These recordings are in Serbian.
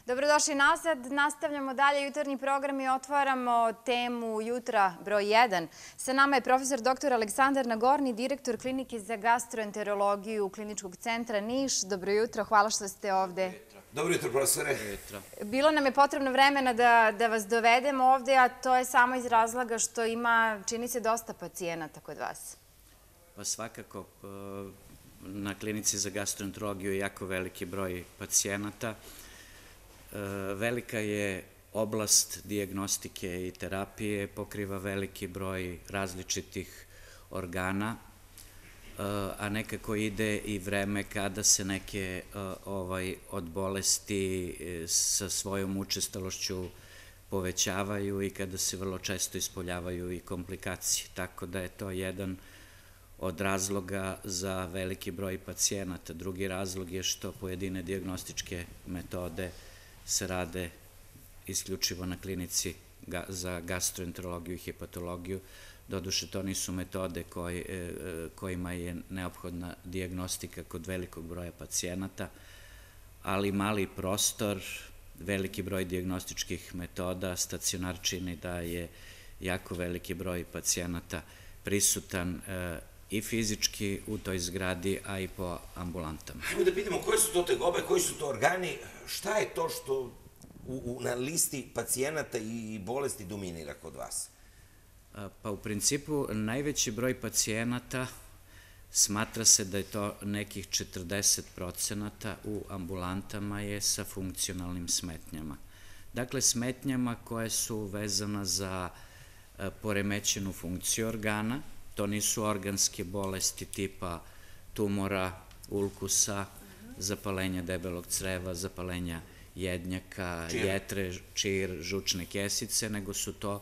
Dobrodošli nazad. Nastavljamo dalje jutarnji program i otvaramo temu jutra broj 1. Sa nama je profesor dr. Aleksandar Nagorni, direktor klinike za gastroenterologiju Kliničkog centra Niš. Dobro jutro, hvala što ste ovde. Dobro jutro, profesore. Bilo nam je potrebno vremena da vas dovedemo ovde, a to je samo iz razloga što ima, čini se, dosta pacijenata kod vas. Pa svakako, na klinici za gastroenterologiju je jako veliki broj pacijenata. Velika je oblast dijagnostike i terapije, pokriva veliki broj različitih organa, a nekako ide i vreme kada se neke od bolesti sa svojom učestalošću povećavaju i kada se vrlo često ispoljavaju i komplikacije. Tako da je to jedan od razloga za veliki broj pacijenata. Drugi razlog je što pojedine dijagnostičke metode se rade isključivo na klinici za gastroenterologiju i hepatologiju. Doduše, to nisu metode kojima je neophodna dijagnostika kod velikog broja pacijenata, ali mali prostor, veliki broj dijagnostičkih metoda, stacionar čini da je jako veliki broj pacijenata prisutan i fizički u toj zgradi, a i po ambulantama. Hajmo da pitamo koje su to tegobe, koji su to organi, šta je to što na listi pacijenata i bolesti dominira kod vas? Pa u principu najveći broj pacijenata smatra se da je to nekih 40% u ambulantama je sa funkcionalnim smetnjama. Dakle, smetnjama koje su vezana za poremećenu funkciju organa. To nisu organske bolesti tipa tumora, ulkusa, zapalenja debelog creva, zapalenja jednjaka, jetre, čir, žučne kesice, nego su to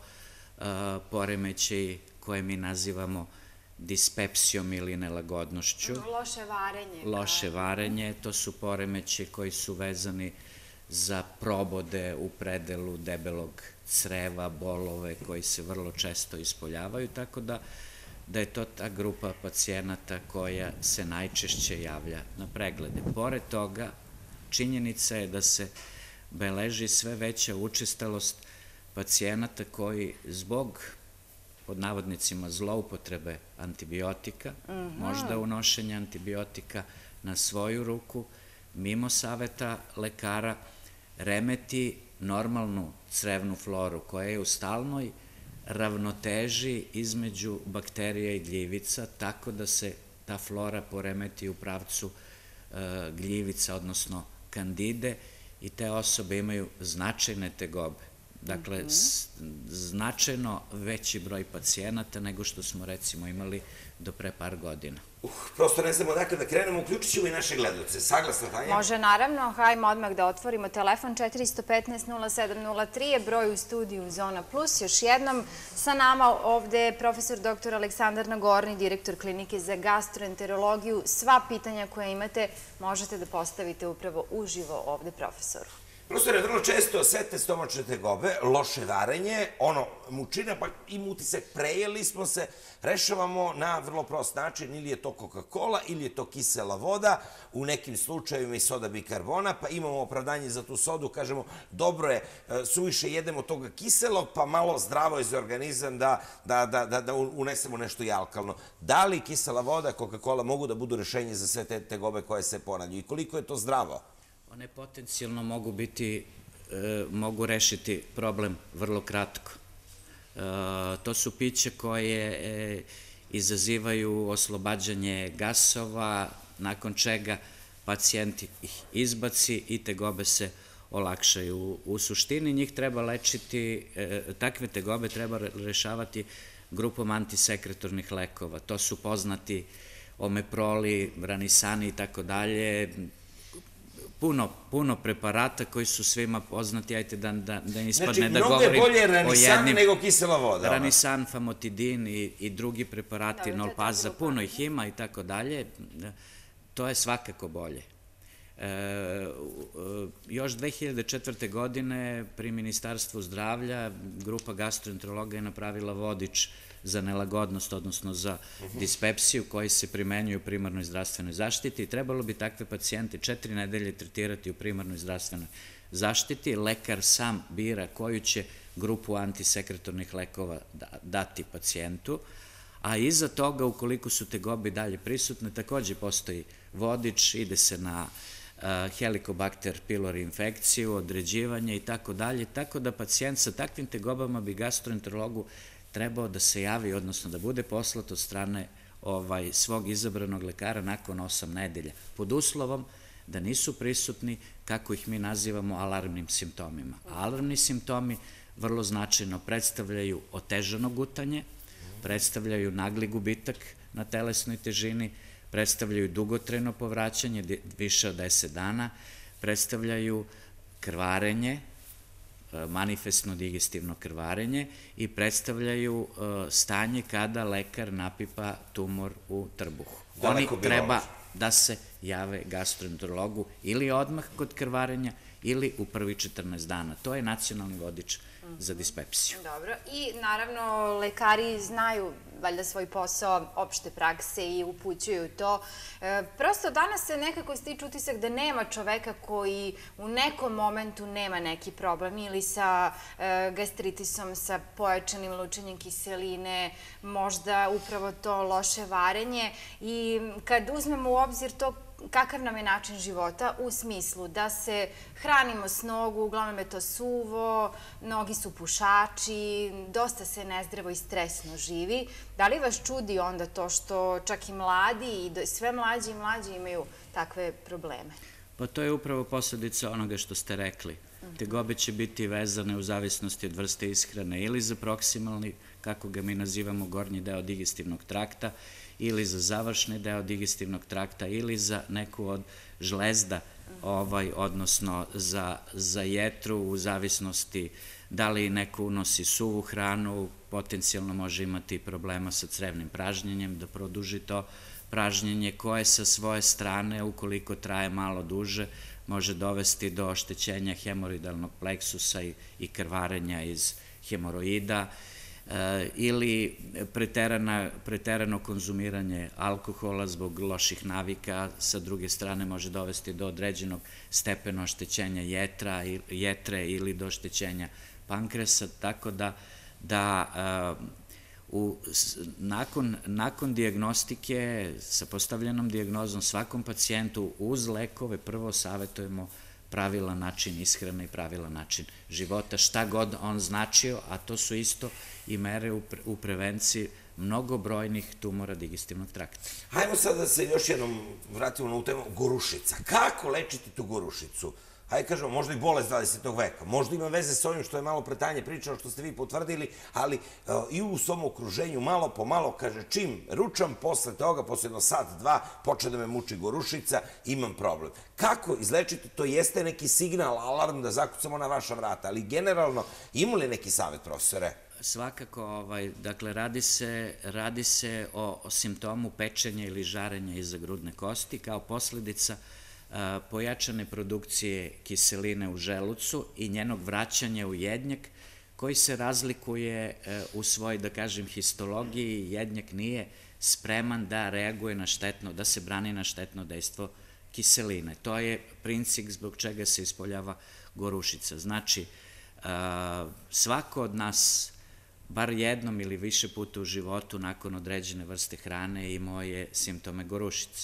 poremećaji koje mi nazivamo dispepsijom ili nelagodnošću. Loše varenje. Loše varenje, to su poremećaji koji su vezani za probode u predelu debelog creva, bolove koji se vrlo često ispoljavaju, tako da je to ta grupa pacijenata koja se najčešće javlja na preglede. Pored toga, činjenica je da se beleži sve veća učestalost pacijenata koji zbog, pod navodnicima, zloupotrebe antibiotika, možda unošenja antibiotika na svoju ruku, mimo saveta lekara, remeti normalnu crevnu floru koja je u stalnoj ravnoteži između bakterija i gljivica, tako da se ta flora poremeti u pravcu gljivica, odnosno kandide, i te osobe imaju značajne tegobe. Dakle, značajno veći broj pacijenata nego što smo recimo imali do pre par godina. Prosto ne znamo odakle da krenemo, uključit ćemo i naše gledaoce. Saglasna, Tanja? Može, naravno. Hajmo odmah da otvorimo telefon. 415-0703 je broj u studiju Zona Plus. Još jednom sa nama ovde je profesor dr. Aleksandar Nagorni, direktor klinike za gastroenterologiju. Sva pitanja koje imate možete da postavite upravo uživo ovde profesoru. Profesore, vrlo često sete stomačne tegobe, loše varenje, mučina, pa im utisak prejeli smo se, rešavamo na vrlo prost način, ili je to Coca-Cola, ili je to kisela voda, u nekim slučajevima i soda bikarbona, pa imamo opravdanje za tu sodu, kažemo, dobro je, suviše jedemo toga kiselog, pa malo zdravo je za organizam da unesemo nešto i alkalno. Da li kisela voda, Coca-Cola mogu da budu rešenje za sve te tegobe koje se ponavljaju i koliko je to zdravo? One potencijalno mogu rešiti problem vrlo kratko. To su piće koje izazivaju oslobađanje gasova, nakon čega pacijent ih izbaci i tegobe se olakšaju. U suštini njih treba lečiti, takve tegobe treba rešavati grupom antisekretornih lekova. To su poznati omeproli, ranisani i tako dalje, puno preparata koji su svima poznati, ajte da ispadne da govorim o jednim. Znači, mnogo je bolje ranisan nego kisela voda. Ranisan, famotidin i drugi preparati, nolpaza, puno ih ima i tako dalje. To je svakako bolje. Još 2004. godine pri Ministarstvu zdravlja grupa gastroenterologa je napravila vodič za nelagodnost, odnosno za dispepsiju koji se primenjuju u primarnoj zdravstvenoj zaštiti i trebalo bi takve pacijente 4 nedelje tretirati u primarnoj zdravstvenoj zaštiti. Lekar sam bira koju će grupu antisekretornih lekova dati pacijentu, a iza toga, ukoliko su tegobe dalje prisutne, takođe postoji vodič, ide se na Helicobacter pylori infekciju, određivanje i tako dalje, tako da pacijent sa takvim tegobama bi gastroenterologu trebao da se javi, odnosno da bude poslat od strane svog izabranog lekara nakon 8 nedelja, pod uslovom da nisu prisutni, kako ih mi nazivamo, alarmnim simptomima. Alarmni simptomi vrlo značajno predstavljaju otežano gutanje, predstavljaju nagli gubitak na telesnoj težini, predstavljaju dugotrajno povraćanje, više od 10 dana, predstavljaju krvarenje, manifestno digestivno krvarenje i predstavljaju stanje kada lekar napipa tumor u trbuhu. Oni treba da se jave gastroenterologu ili odmah kod krvarenja ili u prvi 14 dana. To je nacionalni vodič za dispepsiju. Dobro. I naravno, lekari znaju valjda svoj posao opšte prakse i upućuju to. Prosto danas se nekako stiče utisak da nema čoveka koji u nekom momentu nema neki problem ili sa gastritisom, sa pojačanim lučenjem kiseline, možda upravo to loše varenje. I kad uzmemo u obzir to kakav nam je način života, u smislu da se hranimo s nogu, uglavnom je to suvo, mnogi su pušači, dosta se nezdravo i stresno živi. Da li vas čudi onda to što čak i mladi i sve mlađi i mlađi imaju takve probleme? Pa to je upravo posledica onoga što ste rekli. Tegobe će biti vezane u zavisnosti od vrste ishrane ili za proksimalni, kako ga mi nazivamo, gornji deo digestivnog trakta, ili za završni deo digestivnog trakta, ili za neku od žlezda, odnosno za jetru, u zavisnosti da li neko unosi suvu hranu, potencijalno može imati problema sa crevnim pražnjenjem, da produži to pražnjenje koje sa svoje strane, ukoliko traje malo duže, može dovesti do oštećenja hemoroidalnog pleksusa i krvarenja iz hemoroida, ili preterano konzumiranje alkohola zbog loših navika, sa druge strane može dovesti do određenog stepena oštećenja jetre ili do oštećenja pankresa, tako da nakon dijagnostike sa postavljenom dijagnozom svakom pacijentu uz lekove prvo savjetujemo pravilan način ishrane i pravilan način života, šta god on značio, a to su isto i mere u prevenciji mnogobrojnih tumora digestivnog trakta. Hajmo sad da se još jednom vratimo na ovu temu gorušica. Kako lečiti tu gorušicu? Hajde kažemo, možda i bolest 20. veka, možda ima veze sa ovim što je malo pre Tanje pričao, što ste vi potvrdili, ali i u svom okruženju malo po malo, kaže, čim ručam, posle toga, posle jedno sat, dva, počne da me muči gorušica, imam problem. Kako izlečiti? To jeste neki signal, alarm da zakucamo na vaša vrata, ali generalno, ima li neki savjet, profesore? Svakako, dakle, radi se o simptomu pečenja ili žarenja iza grudne kosti kao posledica pojačane produkcije kiseline u želucu i njenog vraćanja u jednjak, koji se razlikuje u svojoj, da kažem, histologiji. Jednjak nije spreman da reaguje na štetno, da se brani na štetno dejstvo kiseline. To je princip zbog čega se ispoljava gorušica. Znači, svako od nas, bar jednom ili više puta u životu, nakon određene vrste hrane imao je simptome gorušice.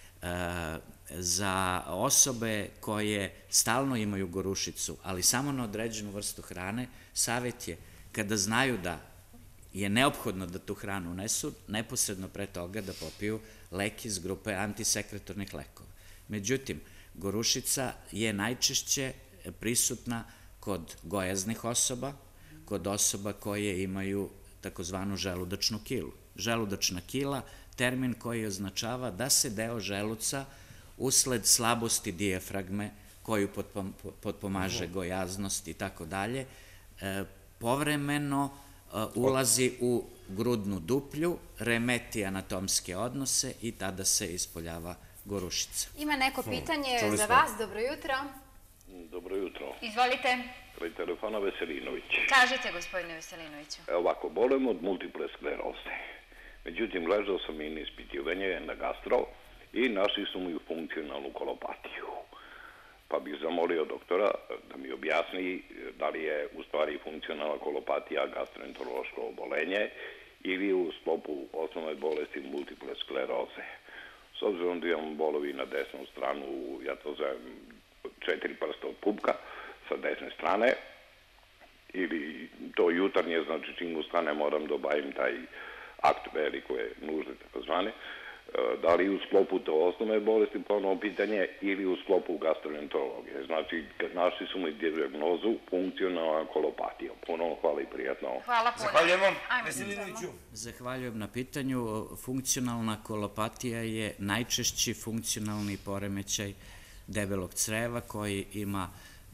Za osobe koje stalno imaju gorušicu, ali samo na određenu vrstu hrane, savjet je, kada znaju da je neophodno da tu hranu unesu, neposredno pre toga da popiju lek iz grupe antisekretornih lekova. Međutim, gorušica je najčešće prisutna kod gojaznih osoba, kod osoba koje imaju takozvanu želudačnu kilu. Želudačna kila, termin koji označava da se deo želuca usled slabosti dijafragme koju potpomaže gojaznost i tako dalje, povremeno ulazi u grudnu duplju, remeti anatomske odnose i tada se ispoljava gorušica. Ima neko pitanje za vas, dobro jutro. Dobro jutro. Izvolite. Kraj telefona Veselinović. Kažite, gospodine Veselinoviću. Ovako, bolim od multiple skleroze. Međutim, ležao sam i na ispitivanje na gastro i našli su mi funkcionalnu kolopatiju. Pa bih zamolio doktora da mi objasni da li je u stvari funkcionalna kolopatija gastroenterološko obolenje ili u sklopu osnovne bolesti multiple skleroze. S obzirom da imam bolovi na desnu stranu, ja to zovem 4 prsta od pupka sa desne strane, ili to jutarnje, znači čim ustane moram da obavim taj akt velikove nužde, tako zvane, da li u sklopu to osnovne bolesti, ponovno pitanje, ili u sklopu gastroenterologije. Znači, našli su mi dijagnozu funkcionalna kolopatija. Ponovno hvala i prijatno. Hvala puno. Zahvaljujemo, Veselinoviću. Zahvaljujem na pitanju. Funkcionalna kolopatija je najčešći funkcionalni poremećaj debelog creva koji ima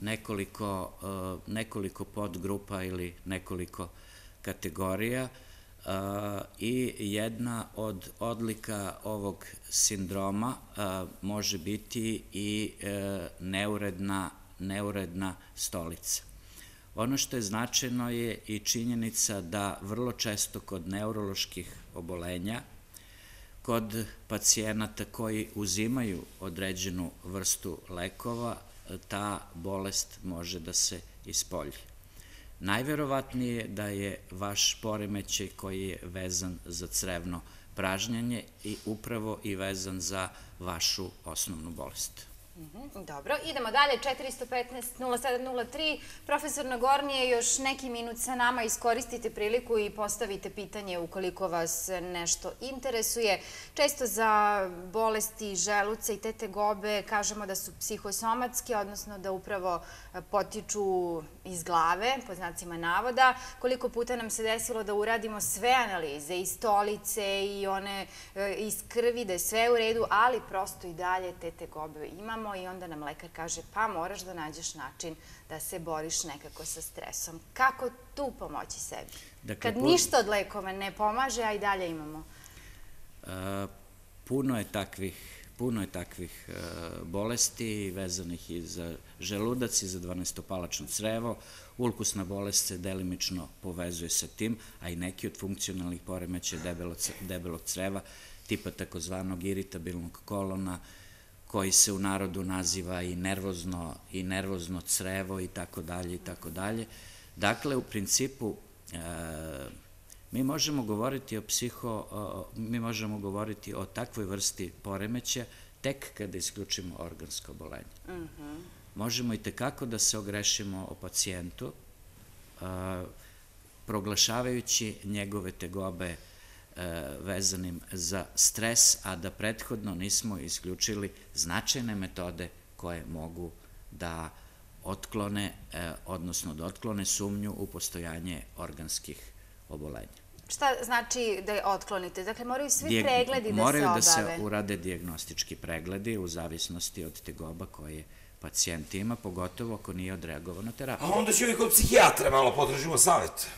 nekoliko podgrupa ili nekoliko kategorija i jedna od odlika ovog sindroma može biti i neuredna stolica. Ono što je značajno je i činjenica da vrlo često kod neuroloških obolenja, kod pacijenata koji uzimaju određenu vrstu lekova, ta bolest može da se ispolji. Najverovatnije je da je vaš poremećaj koji je vezan za crevno pražnjenje i upravo i vezan za vašu osnovnu bolest. Dobro, idemo dalje, 415-0703. Profesor Nagornije, još neki minut sa nama, iskoristite priliku i postavite pitanje ukoliko vas nešto interesuje. Često za bolesti želuca i te tegobe kažemo da su psihosomatske, odnosno da upravo potiču iz glave, po znacima navoda. Koliko puta nam se desilo da uradimo sve analize, i stolice, i one iz krvi, da je sve u redu, ali prosto i dalje te tegobe imamo i onda nam lekar kaže pa moraš da nađeš način da se boriš nekako sa stresom. Kako tu pomoći sebi? Kad ništa od lekova ne pomaže, a i dalje imamo. Puno je takvih bolesti vezanih i za želudac i za dvanaestopalačno crevo. Ulkusna bolest se delimično povezuje sa tim, a i neki od funkcionalnih poremećaja debelog creva, tipa takozvanog iritabilnog kolona, koji se u narodu naziva i nervozno crevo i tako dalje i tako dalje. Dakle, u principu, mi možemo govoriti o takvoj vrsti poremećaja tek kada isključimo organsko obolenje. Možemo i tekako da se ogrešimo o pacijentu, proglašavajući njegove tegobe vezanim za stres, a da prethodno nismo isključili značajne metode koje mogu da otklone, odnosno da otklone sumnju u postojanje organskih obolenja. Šta znači da je otklonite? Dakle, moraju svi pregledi da se obave? Moraju da se urade dijagnostički pregledi u zavisnosti od tegoba koje pacijent ima, pogotovo ako nije odreagovao na terapiju. A onda ćemo i kod psihijatra malo potražimo savjet.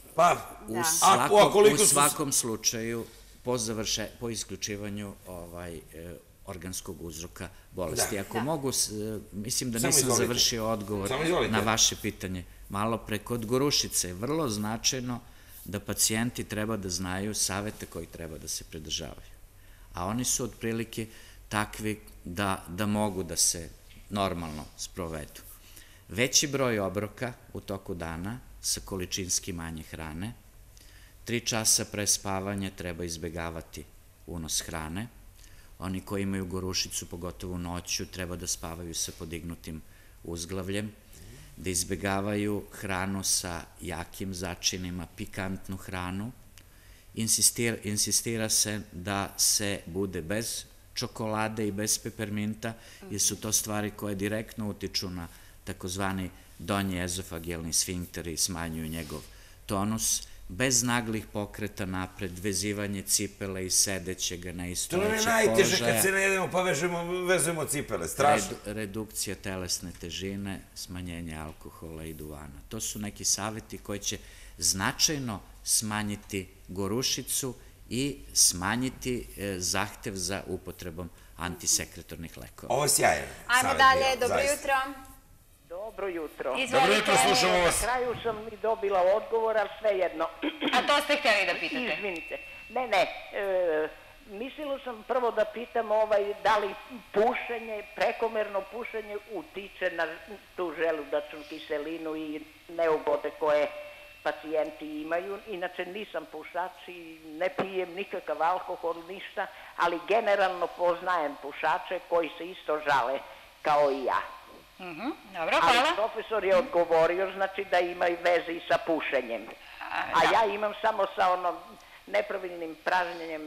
U svakom slučaju, po isključivanju organskog uzroka bolesti. Ako mogu, mislim da nisam završio odgovor na vaše pitanje. Malo pre, kod gorušice je vrlo značajno da pacijenti treba da znaju savete koji treba da se pridržavaju. A oni su otprilike takvi da mogu da se normalno sprovedu. Veći broj obroka u toku dana sa količinski manje hrane, 3 časa pre spavanja treba izbegavati unos hrane. Oni koji imaju gorušicu, pogotovo noću, treba da spavaju sa podignutim uzglavljem, da izbegavaju hranu sa jakim začinima, pikantnu hranu. Insistira se da se bude bez čokolade i bez peperminta, jer su to stvari koje direktno utiču na takozvani donji ezofagijalni sfinkter i smanjuju njegov tonus, bez naglih pokreta napred, vezivanje cipele i sedećega na istojećeg položaja. To nam je najteže kad se ne jedemo pa vezujemo cipele, strašno. Redukcija telesne težine, smanjenje alkohola i duvana. To su neki saveti koji će značajno smanjiti gorušicu i smanjiti zahtev za upotrebom antisekretornih lekova. Ovo je sjajan. Ajmo dalje, dobro jutro. Dobro jutro. Dobro jutro, slušamo vas. Na kraju sam mi dobila odgovor, ali svejedno. A to ste htjeli da pitate? Izvinite. Ne. Mislila sam prvo da pitam da li pušenje, prekomerno pušenje utiče na tu želudačnu kiselinu i neugode koje pacijenti imaju. Inače nisam pušač i ne pijem nikakav alkohol, ništa, ali generalno poznajem pušače koji se isto žale kao i ja. Dobro, hvala. Ali profesor je odgovorio, znači da ima i veze i sa pušenjem. A ja imam samo sa nepravilnim pražnjenjem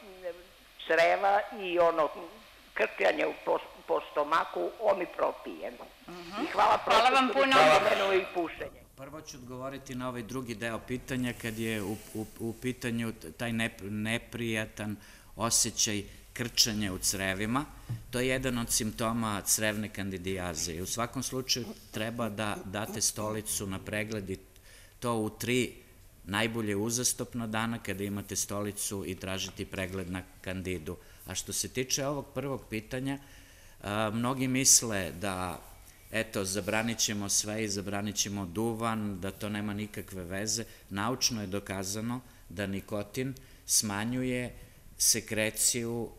creva i krkljanje po stomaku, oni propijem. I hvala vam puno. Spomenuo i pušenje. Prvo ću odgovoriti na ovaj drugi deo pitanja kad je u pitanju taj neprijatan osjećaj krčanja u crevima. To je jedan od simptoma crevne kandidijaze i u svakom slučaju treba da date stolicu na pregled i to u 3 najbolje uzastopno dana kada imate stolicu i tražiti pregled na kandidu. A što se tiče ovog prvog pitanja, mnogi misle da eto, zabranit ćemo sve i zabranit ćemo duvan, da to nema nikakve veze. Naučno je dokazano da nikotin smanjuje sekreciju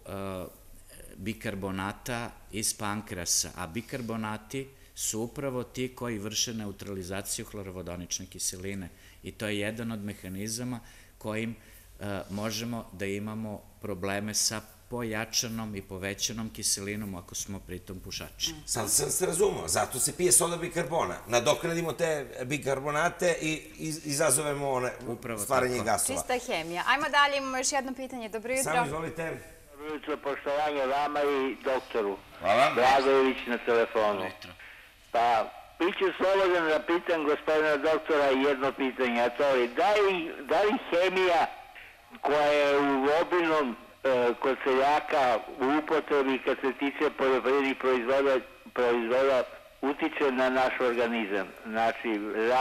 bikarbonata iz pankreasa, a bikarbonati su upravo ti koji vrše neutralizaciju hlorovodonične kiseline i to je jedan od mehanizama kojim možemo da imamo probleme sa pojačanom i povećanom kiselinom ako smo pritom pušači. Sad sam se razumio, zato se pije soda bikarbona. Nadoknadimo te bikarbonate i izazovemo stvaranje gasova. Čista hemija. Ajmo dalje, imamo još jedno pitanje. Dobro jutro. Samo izvolite. Dobro jutro, poštovanje vama i doktoru. Hvala. Dragojević na telefonu. Pa, biću slobodan da pitam gospodina doktora jedno pitanje, a to je da li hemija koja je u obilnom kod seljaka u upotrebi kad se tiče poljoprivrednih proizvoda utiče na naš organizam. Znači,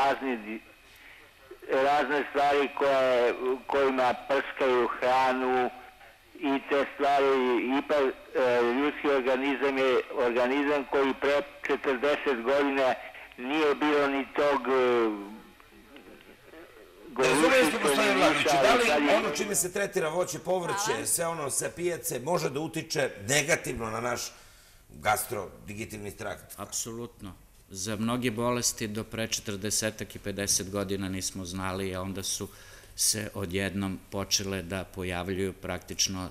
razne stvari kojima prskaju hranu i te stvari, ipak ljudski organizam je organizam koji pre 40 godina nije bilo ni tog Razumeli ste, gospodine Vladiću, da li ono čime se tretira voće, povrće, sve ono sa pijace, može da utiče negativno na naš gastrodigestivni trakt? Apsolutno. Za mnoge bolesti do pre 40 i 50 godina nismo znali, a onda su se odjednom počele da pojavljuju praktično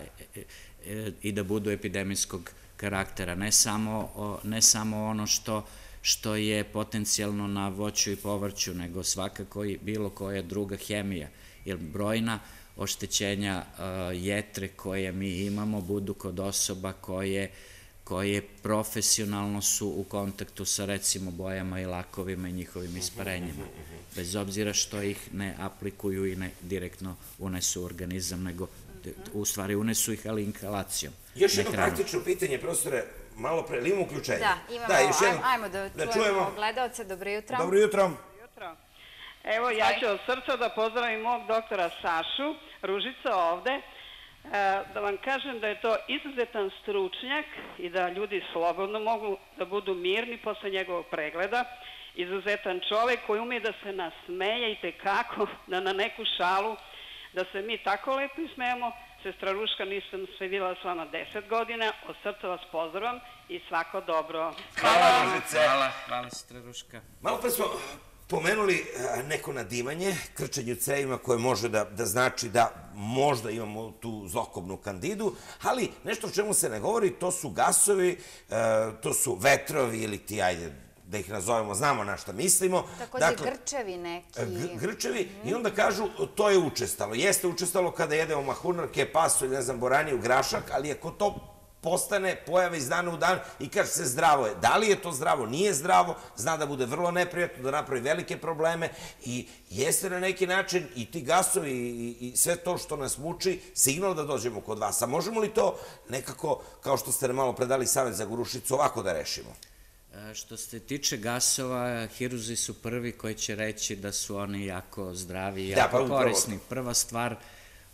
i da budu epidemijskog karaktera. Ne samo ono što je potencijalno na voću i povrću, nego svakako i bilo koja druga hemija, jer brojna oštećenja jetre koje mi imamo budu kod osoba koje profesionalno su u kontaktu sa recimo bojama i lakovima i njihovim isparenjima, bez obzira što ih ne aplikuju i ne direktno unesu u organizam, nego u stvari unesu ih, ali inhalacijom. Još jedno praktično pitanje, profesore, malo pre, ili imamo uključenje? Da, imamo, ajmo da čujemo gledalce. Dobro jutro. Dobro jutro. Evo, ja ću od srca da pozdravim mog doktora Sašu, Ružica ovde, da vam kažem da je to izuzetan stručnjak i da ljudi slobodno mogu da budu mirni posle njegovog pregleda. Izuzetan čovek koji umije da se nasmeje i tekako da na neku šalu, da se mi tako lepo ismejemo. Sestra Ruška, nisam se videla s vama 10 godina, od srca vas pozdravam i svako dobro. Hvala, Ružice. Hvala, sestra Ruška. Malo pre smo pomenuli neko nadimanje, krčenje u crevima koje može da znači da možda imamo tu zlokobnu kandidu, ali nešto o čemu se ne govori, to su gasovi, to su vetrovi ili ti, ajde, da ih nazovemo, znamo na šta mislimo. Takođe grčevi neki. Grčevi i onda kažu to je učestalo. Jeste učestalo kada jedemo mahunarke, pasulj, ne znam, boraniju, grašak, ali ako to postane pojava iz dana u dan i kaže se zdravo je. Da li je to zdravo? Nije zdravo, zna da bude vrlo neprijatno, da napravi velike probleme i jeste na neki način i ti gasovi i sve to što nas muči signal da dođemo kod vas. A možemo li to nekako, kao što ste nam malo predali savjet za Gurušicu, ovako da rešimo? Što se tiče gasova, hirurzi su prvi koji će reći da su oni jako zdravi i jako korisni. Prva stvar,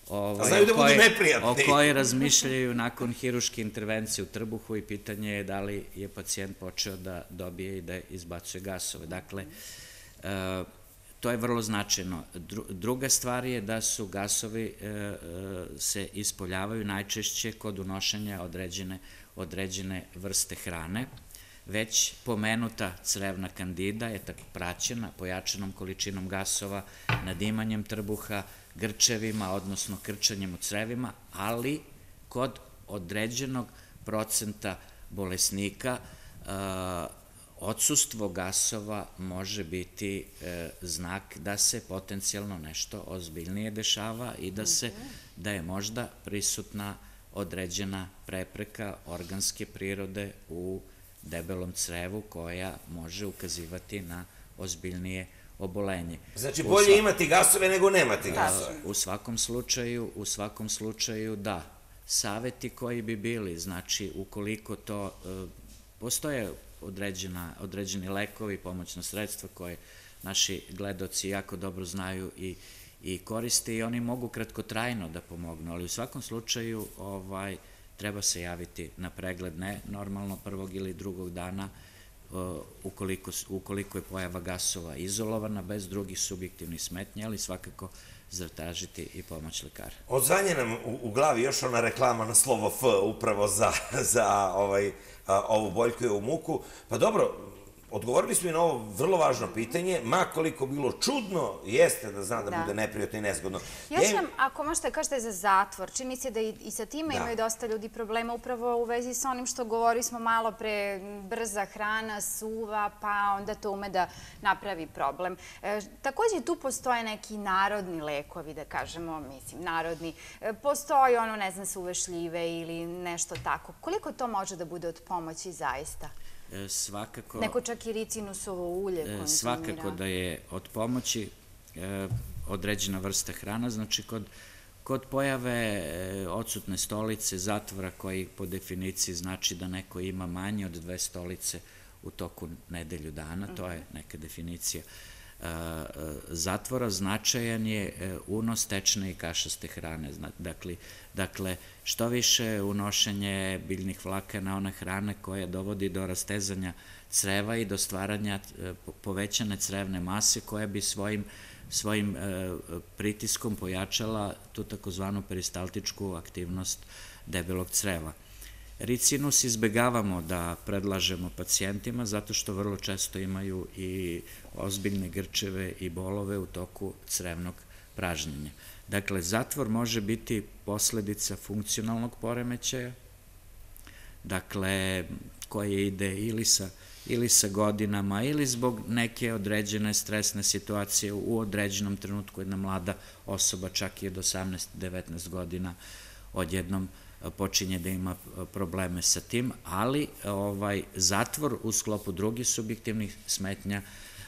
Znaju da budu neprijatni. O kojoj razmišljaju nakon hiruške intervencije u trbuhu i pitanje je da li je pacijent počeo da dobije i da izbacuje gasove. Dakle, to je vrlo značajno. Druga stvar je da su gasovi se ispoljavaju najčešće kod unošenja određene vrste hrane. Već pomenuta crevna kandida je tako praćena pojačanom količinom gasova, nadimanjem trbuha, grčevima, odnosno krčanjem u crevima, ali kod određenog procenta bolesnika odsustvo gasova može biti znak da se potencijalno nešto ozbiljnije dešava i da je možda prisutna određena prepreka organske prirode u debelom crevu koja može ukazivati na ozbiljnije obolenje. Znači bolje imati gasove nego nemati gasove. U svakom slučaju da. Saveti koji bi bili, znači ukoliko to, postoje određeni lekovi, pomoćna sredstva koje naši gledaoci jako dobro znaju i koriste i oni mogu kratkotrajno da pomognu, ali u svakom slučaju treba se javiti na pregled, ne normalno prvog ili drugog dana, ukoliko je pojava gasova izolovana, bez drugih subjektivnih smetnji, ali svakako zatražiti i pomoć lekara. Odzvanja nam u glavi još ona reklama na slovo F upravo za ovu boljku i ovu muku. Pa dobro, odgovorili smo i na ovo vrlo važno pitanje, ma koliko bilo čudno, jeste da znam da bude neprijatno i nezgodno. Još vam, ako možete kažete za zatvor, čini se da i sa time imaju dosta ljudi problema, upravo u vezi sa onim što govorili smo malo pre, brza hrana, suva, pa onda to ume da napravi problem. Takođe tu postoje neki narodni lekovi, da kažemo, mislim, narodni. Postoji ono, ne znam, suve šljive ili nešto tako. Koliko to može da bude od pomoći zaista? Svakako... Neko čak i ricinusovo ulje konzumira. Svakako da je od pomoći određena vrsta hrana, znači kod pojave odsutne stolice, zatvora koji po definiciji znači da neko ima manje od 2 stolice u toku nedelju dana, to je neka definicija zatvora, značajan je unos tečne i kašaste hrane. Dakle, što više unošenje biljnih vlakana, ona hrana koja dovodi do rastezanja creva i do stvaranja povećane crevne mase koja bi svojim pritiskom pojačala tu takozvanu peristaltičku aktivnost debelog creva. Ricinus izbegavamo da predlažemo pacijentima zato što vrlo često imaju i ozbiljne grčeve i bolove u toku crevnog pražnjenja. Dakle, zatvor može biti posledica funkcionalnog poremećaja, dakle, koje ide ili sa godinama ili zbog neke određene stresne situacije u određenom trenutku jedna mlada osoba, čak i od 18-19 godina, odjednom počinje da ima probleme sa tim, ali zatvor u sklopu drugih subjektivnih smetnja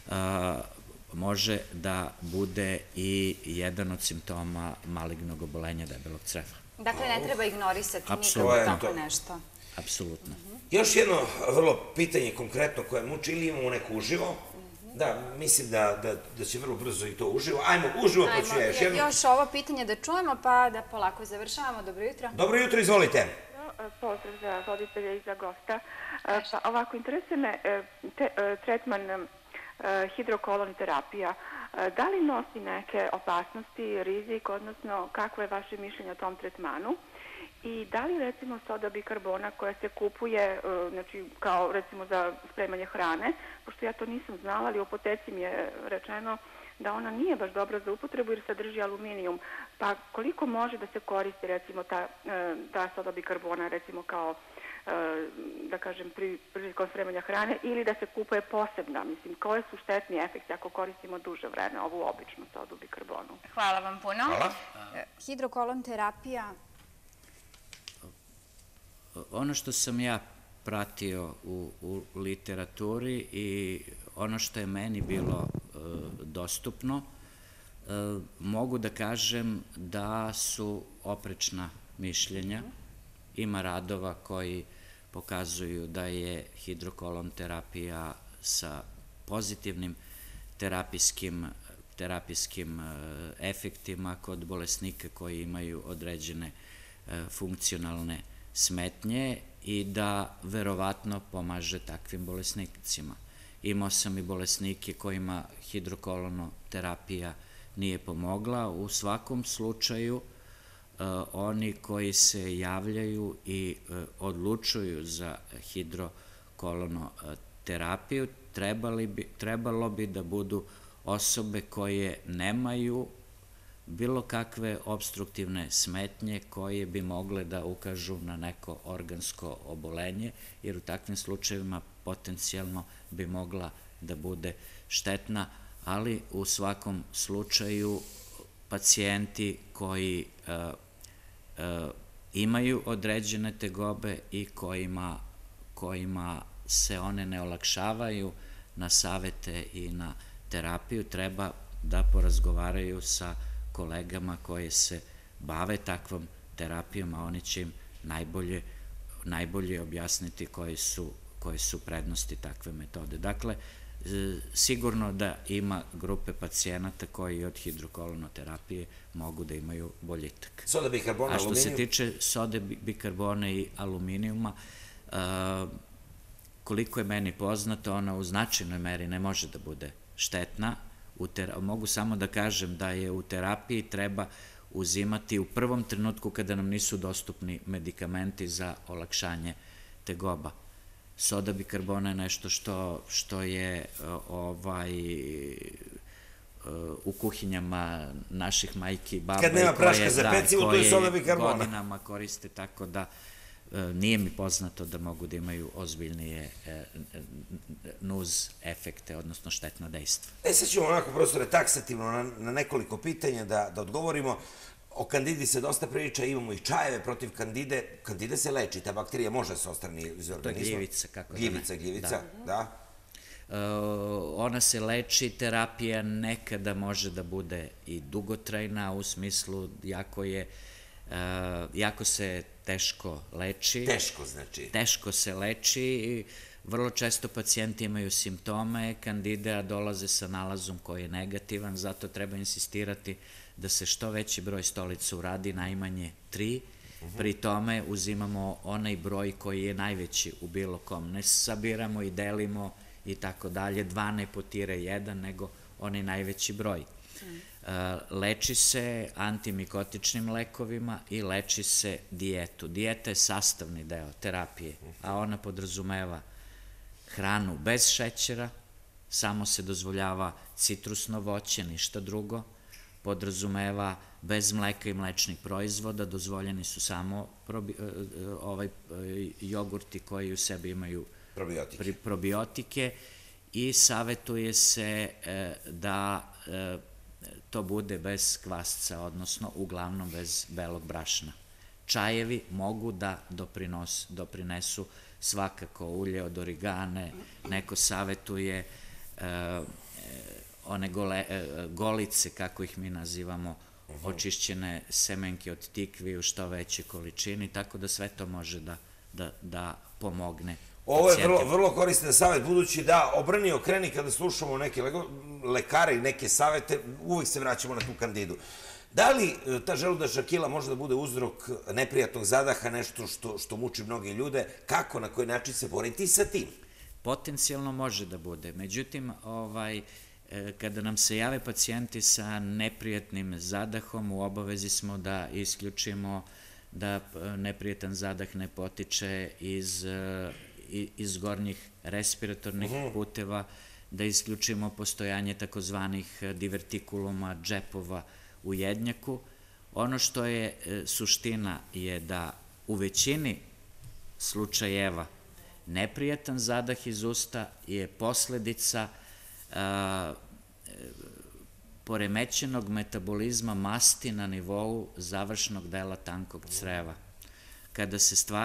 može da bude i jedan od simptoma malignog obolenja debelog creva. Dakle, ne treba ignorisati nikako tako nešto. Apsolutno. Još jedno vrlo pitanje konkretno koje muči, ili imamo neko uživo? Da, mislim da će vrlo brzo i to uživo. Ajmo, uživo, pa ću ja još jedno. Još ovo pitanje da čujemo, pa da polako završavamo. Dobro jutro. Dobro jutro, izvolite. Pozdrav za voditelja i za gosta. Pa ovako, interesuje me tretman hidrokolon terapija. Da li nosi neke opasnosti, rizik, odnosno kakvo je vaše mišljenje o tom tretmanu? I da li recimo soda bikarbona koja se kupuje, znači kao recimo za spremanje hrane, pošto ja to nisam znala, ali u apoteci mi je rečeno da ona nije baš dobra za upotrebu jer sadrži aluminijum, pa koliko može da se koristi recimo ta soda bikarbona recimo kao da kažem prilikom spremanja hrane ili da se kupuje posebna, mislim, koje su štetni efekti ako koristimo duže vreme ovu običnu sodu bikarbonu? Hvala vam puno. Hvala. Hidrokolon terapija. Ono što sam ja pratio u literaturi i ono što je meni bilo dostupno, mogu da kažem da su oprečna mišljenja. Ima radova koji pokazuju da je hidrokolon terapija sa pozitivnim terapijskim terapijskim efektima kod bolesnika koji imaju određene funkcionalne smetnje i da verovatno pomaže takvim bolesnicima. Imao sam i bolesnike kojima hidrokolonoterapija nije pomogla. U svakom slučaju, oni koji se javljaju i odlučuju za hidrokolonoterapiju trebalo bi da budu osobe koje nemaju bilo kakve obstruktivne smetnje koje bi mogle da ukažu na neko organsko obolenje, jer u takvim slučajevima potencijalno bi mogla da bude štetna, ali u svakom slučaju pacijenti koji imaju određene tegobe i kojima se one ne olakšavaju na savete i na terapiju, treba da porazgovaraju sa kolegama koji se bave takvom terapijom, a oni će im najbolje objasniti koje su prednosti takve metode. Dakle, sigurno da ima grupe pacijenata koji od hidrokolonoterapije mogu da imaju boljitak. Soda, bikarbona, aluminijum? A što se tiče sode, bikarbona i aluminijuma, koliko je meni poznato, ona u značajnoj meri ne može da bude štetna. Mogu samo da kažem da je u terapiji treba uzimati u prvom trenutku kada nam nisu dostupni medikamenti za olakšanje tegoba. Soda bikarbona je nešto što je u kuhinjama naših majki i baba. Kad nema praška za pecivo, to je soda bikarbona. Godinama koriste, tako da nije mi poznato da mogu da imaju ozbiljnije nuz efekte, odnosno štetna dejstva. Sad ćemo onako, profesore, taksativno na nekoliko pitanja da odgovorimo. O kandidi se dosta priča, imamo i čajeve protiv kandide. Kandide se leči, ta bakterija može se odstrani iz organizma. To je gljivica, kako da ne. Gljivica, da. Ona se leči, terapija nekada može da bude i dugotrajna, u smislu jako se teško leči. Teško znači? Teško se leči i vrlo često pacijenti imaju simptome kandide, a dolaze sa nalazom koji je negativan, zato treba insistirati da se što veći broj stolica uradi, najmanje 3, pri tome uzimamo onaj broj koji je najveći u bilo kom. Ne sabiramo i delimo i tako dalje, 2 ne potire 1, nego onaj najveći broj. Leči se antimikotičnim lekovima i leči se dijetu. Dijeta je sastavni deo terapije, a ona podrazumeva hranu bez šećera, samo se dozvoljava citrusno voće, ništa drugo, podrazumeva bez mleka i mlečnih proizvoda, dozvoljeni su samo jogurti koji u sebi imaju probiotike i savetuje se da to bude bez kvasca, odnosno uglavnom bez belog brašna. Čajevi mogu da doprinesu svakako ulje od origane, neko savetuje one golice, kako ih mi nazivamo, očišćene semenke od tikvi u što većoj količini, tako da sve to može da pomogne. Ovo je vrlo koristan savjet, budući da obrni okreni kada slušamo neke lekare i neke savete, uvek se vraćamo na tu kandidu. Da li ta želudačna kila može da bude uzrok neprijatnog zadaha, nešto što muči mnoge ljude? Kako, na koji način se boriti sa tim? Potencijalno može da bude. Međutim, kada nam se jave pacijenti sa neprijatnim zadahom, u obavezi smo da isključimo da neprijatan zadah ne potiče iz gornjih respiratornih puteva, da isključimo postojanje takozvanih divertikuluma, džepova u jednjaku. Ono što je suština je da u većini slučajeva neprijatan zadah iz usta je posledica poremećenog metabolizma masti na nivou završnog dela tankog creva. Kada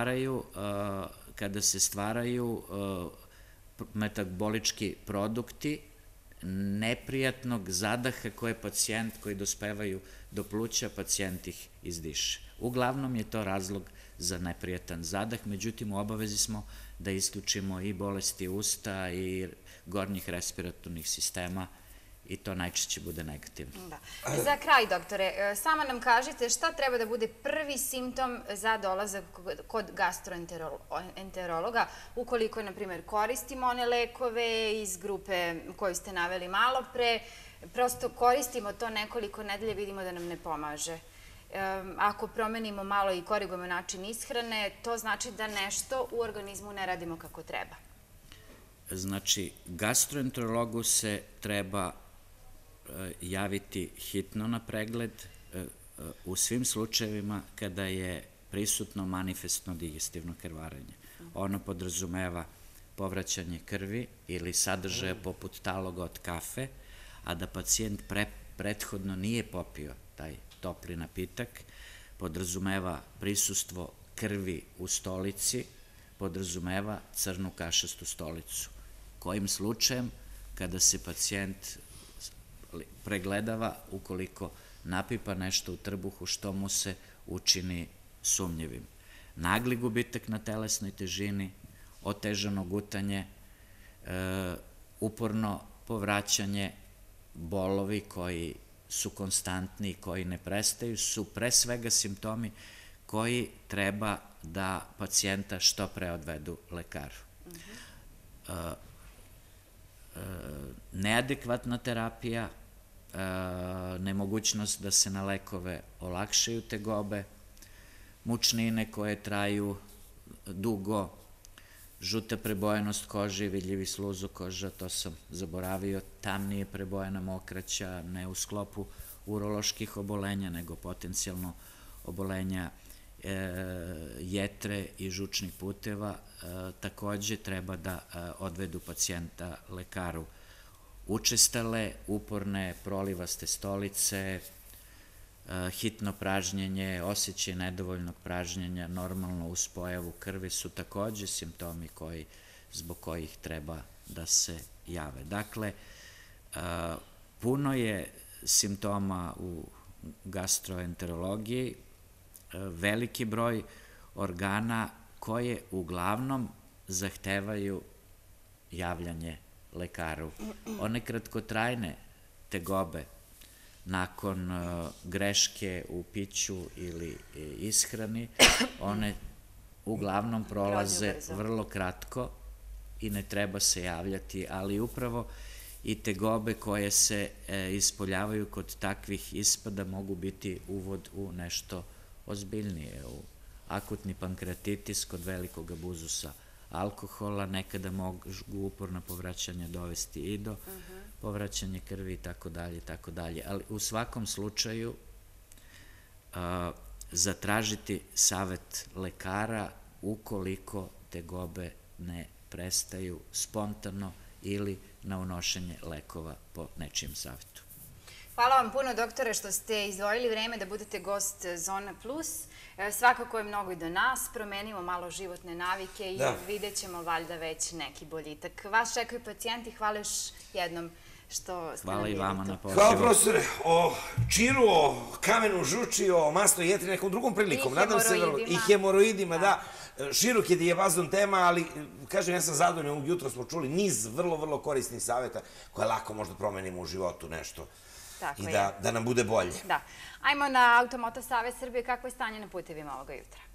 se stvaraju metabolički produkti neprijatnog zadaha koji dospevaju do pluća, pacijent ih izdiše. Uglavnom je to razlog za neprijatan zadah, međutim u obavezi smo da isključimo i bolesti usta i gornjih respiratornih sistema i to najčešće bude negativno. Za kraj, doktore, samo nam kažite šta treba da bude prvi simptom za dolazak kod gastroenterologa ukoliko, na primjer, koristimo one lekove iz grupe koju ste naveli malo pre, prosto koristimo to nekoliko nedelje, vidimo da nam ne pomaže. Ako promenimo malo i korigujemo način ishrane, to znači da nešto u organizmu ne radimo kako treba. Znači, gastroenterologu se treba javiti hitno na pregled u svim slučajevima kada je prisutno manifestno digestivno krvarenje. Ono podrazumeva povraćanje krvi ili sadržaja poput taloga od kafe, a da pacijent prethodno nije popio taj topli napitak, podrazumeva prisustvo krvi u stolici, podrazumeva crnu kašastu stolicu. Kojim slučajem, kada se pacijent pregledava ukoliko napipa nešto u trbuhu što mu se učini sumnjivim. Nagli gubitak na telesnoj težini, otežano gutanje, uporno povraćanje, bolovi koji su konstantni i koji ne prestaju, su pre svega simptomi koji treba da pacijenta što pre odvedu lekaru. Neadekvatna terapija, nemogućnost da se na lekove olakšaju tegobe, mučnine koje traju dugo, žuta prebojenost kože i vidljivi sluz u koža, to sam zaboravio, tamnije prebojena mokraća, ne u sklopu uroloških obolenja, nego potencijalno obolenja jetre i žučnih puteva, takođe treba da odvedu pacijenta lekaru. Učestale, uporne, prolivaste stolice, hitno pražnjenje, osjećaj nedovoljnog pražnjenja, normalno uz pojavu krvi su takođe simptomi zbog kojih treba da se jave. Dakle, puno je simptoma u gastroenterologiji, veliki broj organa koje uglavnom zahtevaju javljanje lekaru. One kratkotrajne tegobe nakon greške u piću ili ishrani, one uglavnom prolaze vrlo kratko i ne treba se javljati, ali upravo i tegobe koje se ispoljavaju kod takvih ispada mogu biti uvod u nešto ozbiljnije, u akutni pankreatitis kod velikog abuzusa alkohola, nekada mogu uporna povraćanja dovesti i do povraćanja krvi i tako dalje. Ali u svakom slučaju zatražiti savet lekara ukoliko tegobe ne prestaju spontano ili na unošenje lekova po nečijem savetu. Hvala vam puno, doktore, što ste izdvojili vreme da budete gost Zona Plus. Svakako je mnogo i do nas, promenimo malo životne navike i vidjet ćemo valjda već neki boljitak. Vas čekaju pacijenti, hvala još jednom što ste nam bili tu. Hvala i vama na pozivu. Hvala, profesore. O čiru, o kamenu žuči, o masnoj jetri nekom drugom prilikom. I hemoroidima, da. Širok je dijapazon tema, ali, kažem, ja sam zadovoljan, jutro smo čuli niz vrlo korisnih savjeta koje lako možda promenimo u životu nešto. I da nam bude bolje. Da. Ajmo na Automoto Savez Srbije. Kako je stanje na putevima ovoga jutra?